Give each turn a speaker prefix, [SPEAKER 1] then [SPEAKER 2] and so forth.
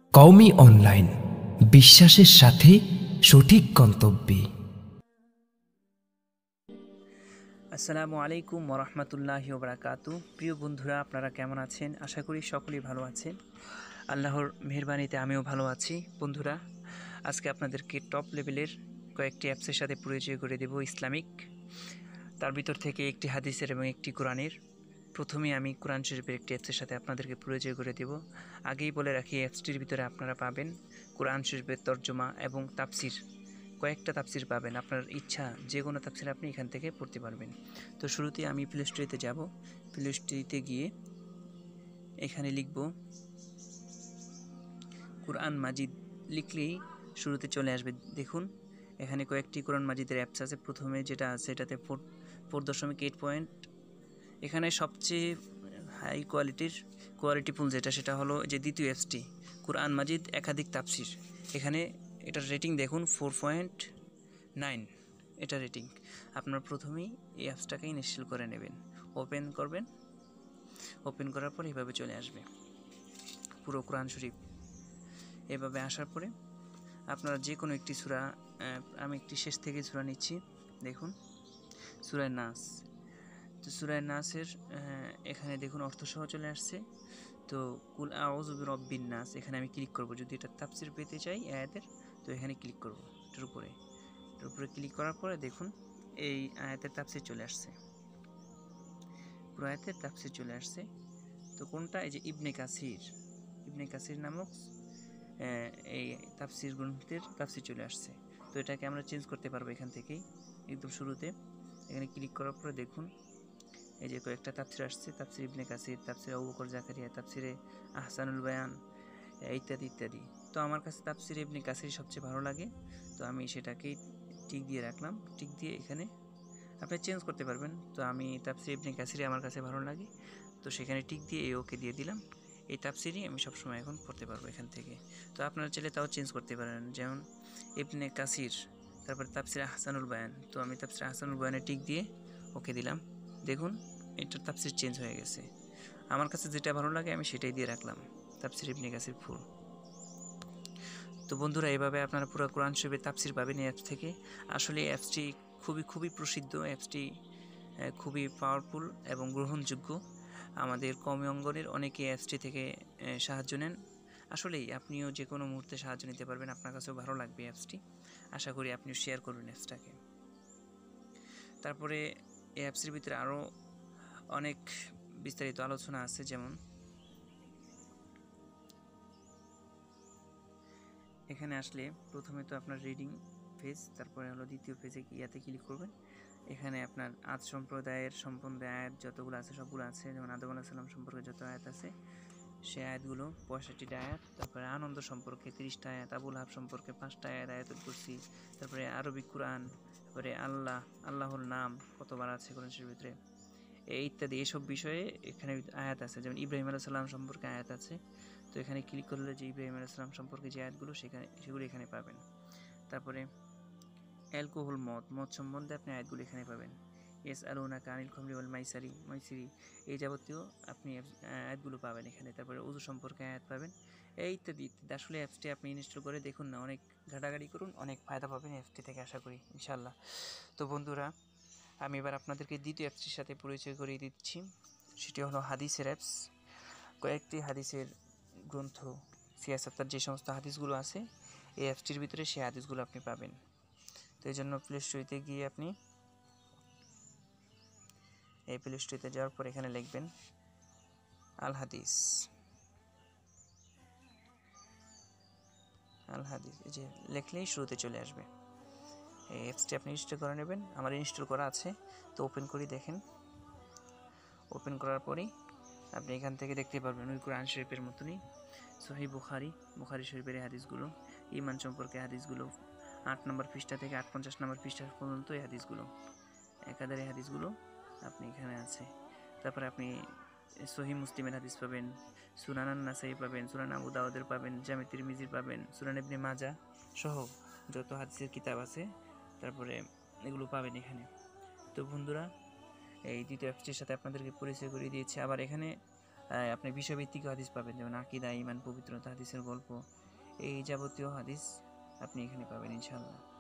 [SPEAKER 1] কওমি online, বিশ্বাসের সাথে সঠিক গন্তব্যে।
[SPEAKER 2] আসসালামু আলাইকুম ওরহমতুল্লাহি ওবরাকাতু। প্রিয় বন্ধুরা, আপনারা কেমন আছেন? আশা করি সকলেই ভালো আছেন। আল্লাহর মেহেরবানিতে আমিও ভালো আছি। বন্ধুরা, আজকে আপনাদেরকে টপ লেভেলের কয়েকটি অ্যাপসের সাথে পরিচয় করে দেব ইসলামিক। তার ভিতর থেকে একটি হাদিসের এবং একটি কোরআনের। প্রথমে আমি কোরআন শরীফের একটি অ্যাপসের সাথে আপনাদেরকে পরিচয় করে দেব। আগেই বলে রাখি, অ্যাপসটির ভিতরে আপনারা পাবেন কোরআন শরীফের তর্জমা এবং তাফসির। কয়েকটা তাফসির পাবেন, আপনার ইচ্ছা যে কোনো তাফসির আপনি এখান থেকে পড়তে পারবেন। তো শুরুতে আমি প্লে স্টোরেতে যাব। প্লে স্টোরেতে গিয়ে এখানে লিখব কোরআন মাজিদ। লিখলেই শুরুতে চলে আসবে। দেখুন, এখানে কয়েকটি কোরআন মাজিদের অ্যাপস আছে। প্রথমে যেটা আছে এটাতে 4.8 পয়েন্ট। এখানে সবচেয়ে হাই কোয়ালিটিফুল যেটা, সেটা হলো যে দ্বিতীয় অ্যাপসটি কোরআন মাজিদ একাধিক তাফসির। এখানে এটার রেটিং দেখুন 4.9 এটা রেটিং। আপনার প্রথমেই এই অ্যাপসটাকে ইনস্টল করে নেবেন, ওপেন করবেন। ওপেন করার পর এভাবে চলে আসবে পুরো কোরআন শরীফ। এভাবে আসার পরে আপনারা যে কোনো একটি সূরা, আমি একটি শেষ থেকে সূরা নিচ্ছি। দেখুন, সূরা নাস। তো সূরা নাসের এখানে দেখুন অর্থসহ চলে আসছে। তো কুল আউযু বিরাব্বিন নাস, এখানে আমি ক্লিক করব। যদি এটা তাফসির পেতে চাই আয়াতের, তো এখানে ক্লিক করব। এটার উপরে ক্লিক করার পরে দেখুন এই আয়াতের তাফসির চলে আসছে। পুরো আয়াতের তাফসির চলে আসছে। তো কোনটা? এই যে ইবনে কাসির নামক এই তাফসির গ্রন্থের তাফসির চলে আসছে। তো এটাকে আমরা চেঞ্জ করতে পারবো এখান থেকেই। একদম শুরুতে এখানে ক্লিক করার পরে দেখুন এই যে কয়েকটা তাফসির আসছে। তাফসির ইবনে কাসির, তাফসির আবু বকর জাকারিয়া, তাফসিরে আহসানুল বায়ান, ইত্যাদি ইত্যাদি। তো আমার কাছে তাফসির ইবনে কাসির সবচেয়ে ভালো লাগে, তো আমি সেটাকেই টিক দিয়ে রাখলাম। টিক দিয়ে এখানে আপনি চেঞ্জ করতে পারবেন। তো আমি তাফসির ইবনে কাসিরই আমার কাছে ভালো লাগে, তো সেখানে টিক দিয়ে ওকে দিয়ে দিলাম। এই তাফসিরই আমি সবসময় এখন পড়তে পারবো এখান থেকে। তো আপনারা চাইলে তাও চেঞ্জ করতে পারেন, যেমন ইবনে কাসির, তারপরে তাফসির আহসানুল বায়ান। তো আমি তাফসির আহসানুল বায়ানে টিক দিয়ে ওকে দিলাম। দেখুন এটার তাফসির চেঞ্জ হয়ে গেছে। আমার কাছে যেটা ভালো লাগে আমি সেটাই দিয়ে রাখলাম, তাফসির ইবনে কাসির ফুল। তো বন্ধুরা, এভাবে আপনারা পুরো কোরআন শরীফের তাফসির পাবেন এই অ্যাপস থেকে। আসলে এই অ্যাপসটি খুবই প্রসিদ্ধ। অ্যাপসটি খুবই পাওয়ারফুল এবং গ্রহণযোগ্য। আমাদের কওমি অঙ্গনের অনেকে অ্যাপসটি থেকে সাহায্য নেন। আসলেই আপনিও যে কোনো মুহূর্তে সাহায্য নিতে পারবেন, আপনার কাছেও ভালো লাগবে অ্যাপসটি। আশা করি আপনিও শেয়ার করবেন অ্যাপসটাকে। তারপরে এই অ্যাপসের ভিতরে আরও অনেক বিস্তারিত আলোচনা আছে, যেমন এখানে আসলে প্রথমে তো আপনার রিডিং পেজ, তারপরে হলো দ্বিতীয় পেজে ইয়াতে ক্লিক করবেন। এখানে আপনার আদ সম্প্রদায়ের সম্বন্ধে আয়াত যতগুলো আছে সবগুলো আছে। যেমন আদম আলাইহিস সালাম সম্পর্কে যত আয়াত আছে সেই আয়াতগুলো 65টা আয়াত। তারপরে আনন্দ সম্পর্কে 30টা আয়াত, আবুল হাব সম্পর্কে 5টা আয়াত, আয়াতুল কুরসি, তারপরে আরবি কোরআন, তারপরে আল্লাহর নাম কতবার আছে কোরআন শরীফের ভিতরে, ইত্যাদি এসব বিষয়ে এখানে আয়াত আছে। যেমন ইব্রাহিম আলাইহিস সালাম সম্পর্কে আয়াত আছে। তো এখানে ক্লিক করলে যে ইব্রাহিম আলাইহিস সালাম সম্পর্কে যে আয়াতগুলো সেগুলো এখানে পাবেন। তারপরে অ্যালকোহল মদ সম্বন্ধে আপনি আয়াতগুলো এখানে পাবেন। ইয়াসআলুনাকা আনিল খামরি ওয়াল মাইসিরি, এই যাবতীয় আপনি আয়াতগুলো পাবেন এখানে। তারপরে ওযু সম্পর্কে আয়াত পাবেন, এই ইত্যাদি ইত্যাদি। আসলে অ্যাপসটি আপনি ইনস্টল করে দেখুন না, অনেক ঘাটাঘাটি করুন, অনেক ফায়দা পাবেন অ্যাপসটি থেকে আশা করি ইনশাআল্লাহ। তো বন্ধুরা, আমি এবার আপনাদেরকে দ্বিতীয় অ্যাপসটির সাথে পরিচয় করিয়ে দিচ্ছি। সেটি হলো হাদিসের অ্যাপস। কয়েকটি হাদিসের গ্রন্থ, সিয়াসাত্তার যে সমস্ত হাদিসগুলো আছে এই অ্যাপসটির ভিতরে সেই হাদিসগুলো আপনি পাবেন। তো এই জন্য প্লে স্টোরিতে গিয়ে আপনি এই প্লে স্টোরিতে যাওয়ার পর এখানে লিখবেন আল হাদিস। এই যে লিখলেই শুরুতে চলে আসবে। এই অ্যাপসটি আপনি ইনস্টল করে নেবেন। আমার ইনস্টল করা আছে, তো ওপেন করি। দেখেন, ওপেন করার পরেই আপনি এখান থেকে দেখতে পারবেন ওই কোরআন শরীফের মতনই সহিহ বুখারী শরীফের হাদিসগুলো, ঈমান সম্পর্কে হাদিসগুলো 8 নম্বর পৃষ্ঠা থেকে 58 নম্বর পৃষ্ঠা পর্যন্ত এই হাদিসগুলো, একাধারে হাদিসগুলো আপনি এখানে আছে। তারপরে আপনি সহিহ মুসলিমের হাদিস পাবেন, সুনান নাসাই পাবেন, সুনান আবু দাউদের পাবেন, জামে তিরমিজির পাবেন, সুনান ইবনে মাজাহ সহ যত হাদিসের কিতাব আছে, তারপরে এগুলো পাবেন এখানে। তো বন্ধুরা, এই দ্বিতীয় অ্যাপসটির সাথে আপনাদেরকে পরিচয় করিয়ে দিয়েছি। আবার এখানে আপনি বিষয়ভিত্তিক হাদিস পাবেন, যেমন আকীদা, ঈমান, পবিত্রতা, হাদিসের গল্প, এই যাবতীয় হাদিস আপনি এখানে পাবেন ইনশাআল্লাহ।